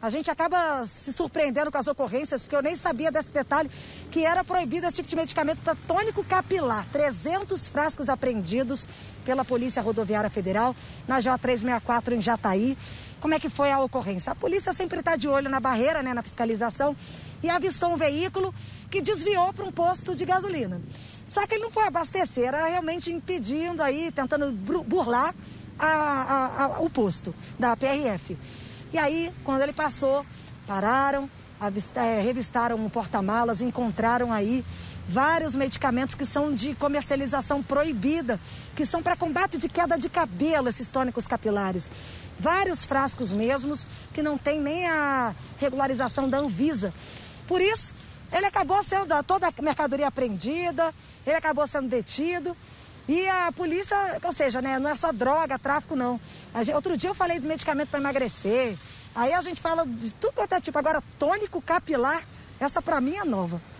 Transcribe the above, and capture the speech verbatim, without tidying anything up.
A gente acaba se surpreendendo com as ocorrências, porque eu nem sabia desse detalhe, que era proibido esse tipo de medicamento para tônico capilar. trezentos frascos apreendidos pela Polícia Rodoviária Federal, na G O trezentos e sessenta e quatro em Jataí. Como é que foi a ocorrência? A polícia sempre está de olho na barreira, né, na fiscalização, e avistou um veículo que desviou para um posto de gasolina. Só que ele não foi abastecer, era realmente impedindo aí, tentando burlar a, a, a, o posto da P R F. E aí, quando ele passou, pararam, avista, é, revistaram um porta-malas, encontraram aí vários medicamentos que são de comercialização proibida, que são para combate de queda de cabelo, esses tônicos capilares. Vários frascos mesmos, que não tem nem a regularização da Anvisa. Por isso, ele acabou sendo toda a mercadoria apreendida, ele acabou sendo detido. E a polícia, ou seja, né, não é só droga, tráfico, não. A gente, outro dia eu falei de medicamento para emagrecer. Aí a gente fala de tudo quanto é tipo. Agora, tônico capilar, essa para mim é nova.